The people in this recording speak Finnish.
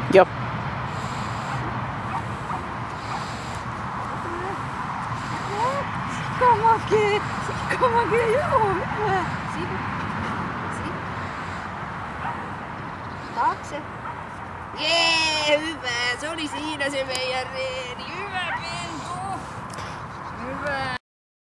Joo. Sikamakee, joo, hyvä. Siinä. Taakse. Jee, hyvä. Se oli siinä se meidän reeni. Hyvä, Pentu. Hyvä.